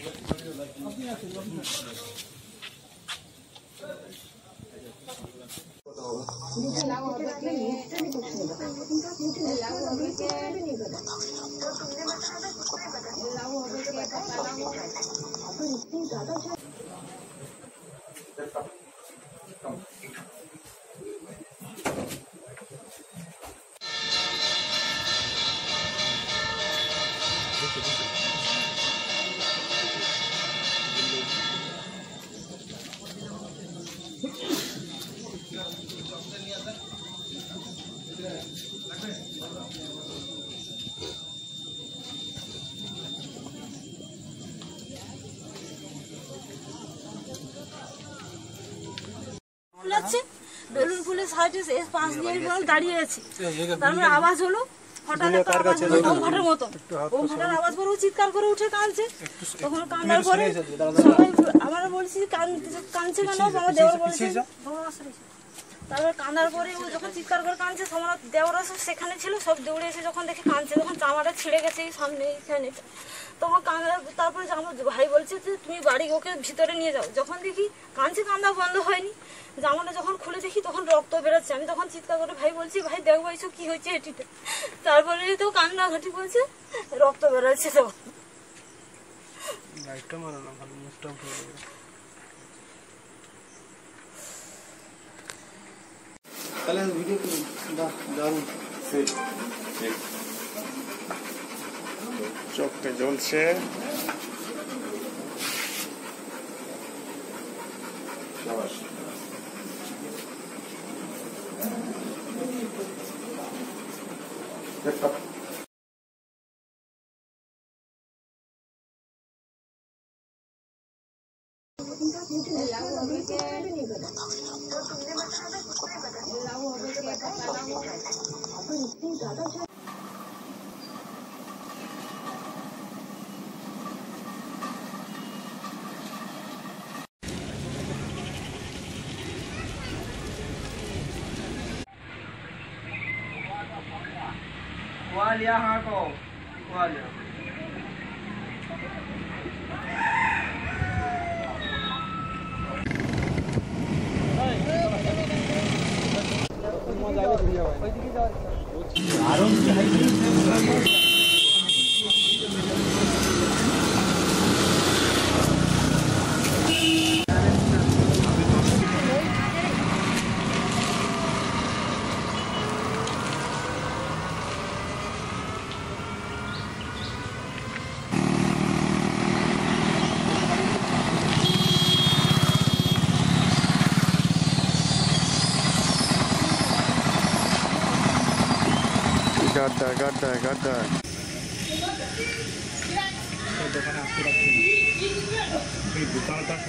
Balloon ফুলের সাইডে পাশ দিয়ে দাঁড়িয়ে আছি, তারপরে আওয়াজ হলো, হঠাৎ একটা আওয়াজ হলো বোম ফাটার মতো। বোম ফাটার আওয়াজ পরে চিৎকার করে উঠে কাঁদছে। তখন কান্নার পরে সবাই আমরা বলছি কাঁদছে কেন, আমার দেওয়ার বলছে। তারপরে কান্নার পরে ও যখন চিৎকার করে কাঁদছে, আমার দেওয়ারা সব সেখানে ছিল, সব দৌড়ে এসে যখন দেখে কাঁদছে, তখন জামাটা ছিঁড়ে গেছে সামনে এইখানে। তখন কান্নার তারপরে আমার ভাই বলছে যে তুমি বাড়ি ওকে ভিতরে নিয়ে যাও। যখন দেখি কাঁদছে, কান্না বন্ধ হয়নি। জামাটা যখন খুলে দেখি তখন রক্ত বেরোচ্ছে। আমি তখন চিৎকার করে ভাই বলছি, ভাই দেখবো এইসব কি হয়েছে এটিতে। তারপরে তো কান্নাঘাটি বলছে, রক্ত বেরোচ্ছে। তখন চোখে জ্বলছে। लिया हाँ को लिया गड्ढा दुकान का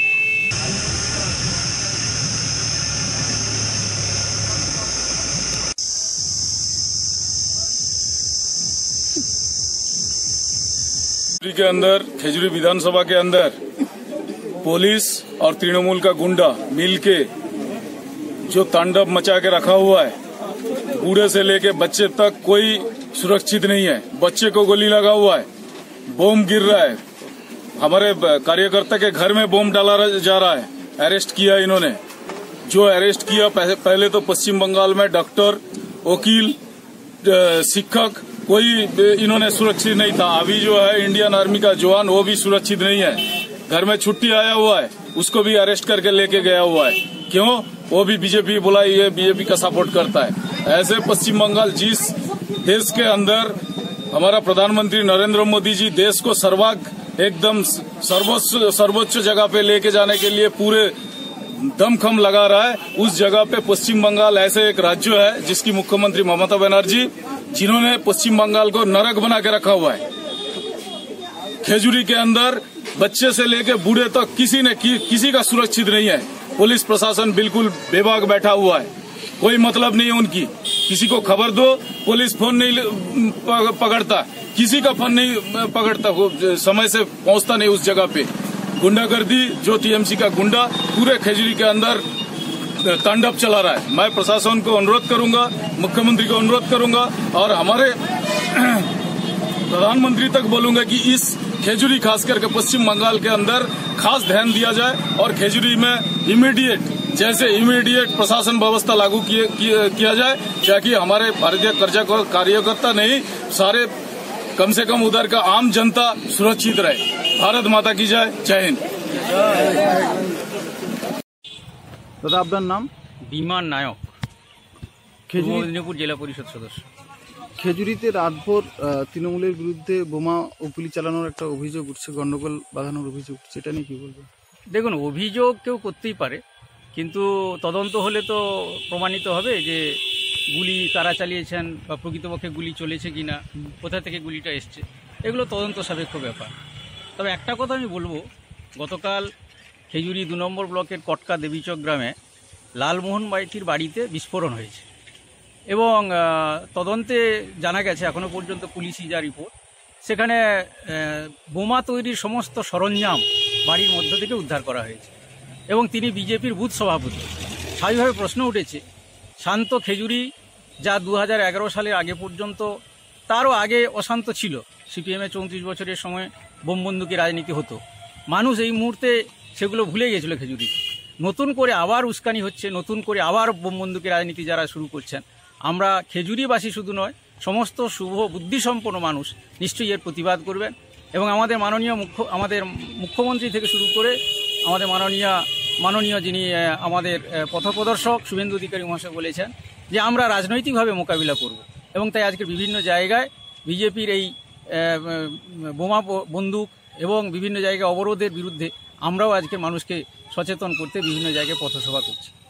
के अंदर खेजूरी विधानसभा के अंदर पुलिस और तृणमूल का गुंडा मिलके जो तांडव मचा के रखा हुआ है, बूढ़े से लेके बच्चे तक कोई सुरक्षित नहीं है। बच्चे को गोली लगा हुआ है, बम गिर रहा है, हमारे कार्यकर्ता के घर में बम डाला जा रहा है। अरेस्ट किया इन्होंने, जो अरेस्ट किया पहले तो पश्चिम बंगाल में डॉक्टर, वकील, शिक्षक कोई इन्होंने सुरक्षित नहीं था। अभी जो है इंडियन आर्मी का जवान वो भी सुरक्षित नहीं है। घर में छुट्टी आया हुआ है, उसको भी अरेस्ट करके लेके गया हुआ है। क्यों? वो भी बीजेपी बोला, ये बीजेपी का सपोर्ट करता है। ऐसे पश्चिम बंगाल जिस देश के अंदर हमारा प्रधानमंत्री नरेंद्र मोदी जी देश को एकदम सर्वोच्च जगह पे लेके जाने के लिए पूरे दमखम लगा रहा है, उस जगह पे पश्चिम बंगाल ऐसे एक राज्य है जिसकी मुख्यमंत्री ममता बनर्जी, जिन्होंने पश्चिम बंगाल को नरक बना के रखा हुआ है। खेजूरी के अंदर बच्चे से लेकर बूढ़े तक किसी का सुरक्षित नहीं है। पुलिस प्रशासन बिल्कुल बेबाक बैठा हुआ है, कोई मतलब नहीं है उनकी। किसी को खबर दो, पुलिस फोन नहीं पकड़ता, किसी का फोन नहीं पकड़ता, समय से पहुंचता नहीं उस जगह पे। गुंडागर्दी, जो टीएमसी का गुंडा पूरे खेजूरी के अंदर तांडव चला रहा है। मैं प्रशासन को अनुरोध करूंगा, मुख्यमंत्री को अनुरोध करूंगा और हमारे प्रधानमंत्री तक बोलूंगा कि इस खेजूरी खास करके पश्चिम बंगाल के अंदर खास ध्यान दिया जाए और खेजूरी में इमीडिएट प्रशासन व्यवस्था लागू किया जाए, ताकि हमारे भारतीय कार्यकर्ता नहीं, सारे कम से कम उधर का आम जनता सुरक्षित रहे। भारत माता की जय। जय हिंद। দাদা আপনার নাম? বিমান নায়ক, পূর্ব মেদিনীপুর জেলা পরিষদ সদস্য। খেজুরিতে রাতভর তৃণমূলের বিরুদ্ধে বোমা ও গুলি চালানোর একটা অভিযোগ উঠছে, গন্ডগোল বাঁধানোর অভিযোগ উঠছে, এটা নিয়ে কি বলবেন? দেখুন, অভিযোগ কেউ করতেই পারে, কিন্তু তদন্ত হলে তো প্রমাণিত হবে যে গুলি কারা চালিয়েছেন বা প্রকৃতপক্ষে গুলি চলেছে কিনা, কোথা থেকে গুলিটা এসছে, এগুলো তদন্ত সাপেক্ষ ব্যাপার। তবে একটা কথা আমি বলবো, গতকাল খেজুরি 2 নম্বর ব্লকের কটকা দেবীচক গ্রামে লালমোহন বাইটির বাড়িতে বিস্ফোরণ হয়েছে এবং তদন্তে জানা গেছে, এখনও পর্যন্ত পুলিশি যা রিপোর্ট, সেখানে বোমা তৈরির সমস্ত সরঞ্জাম বাড়ির মধ্য থেকে উদ্ধার করা হয়েছে এবং তিনি বিজেপির বুথ সভাপতি। স্বাভাবিকভাবে প্রশ্ন উঠেছে, শান্ত খেজুরি যা 2011 সালের আগে পর্যন্ত, তারও আগে অশান্ত ছিল, সিপিএমে 34 বছরের সময় বোম বন্দুকি রাজনীতি হতো, মানুষ এই মুহূর্তে সেগুলো ভুলে গিয়েছিল খেজুরিতে। নতুন করে আবার উস্কানি হচ্ছে, নতুন করে আবার বোম বন্দুকি রাজনীতি যারা শুরু করছেন, আমরা খেজুরিবাসী শুধু নয়, সমস্ত শুভ বুদ্ধিসম্পন্ন মানুষ নিশ্চয়ই এর প্রতিবাদ করবেন এবং আমাদের মুখ্যমন্ত্রী থেকে শুরু করে আমাদের মাননীয় যিনি আমাদের পথপ্রদর্শক শুভেন্দু অধিকারী মহাশয় বলেছেন যে আমরা রাজনৈতিকভাবে মোকাবিলা করব এবং তাই আজকের বিভিন্ন জায়গায় বিজেপির এই বোমা বন্দুক এবং বিভিন্ন জায়গায় অবরোধের বিরুদ্ধে আমরাও আজকে মানুষকে সচেতন করতে বিভিন্ন জায়গায় পথসভা করছি।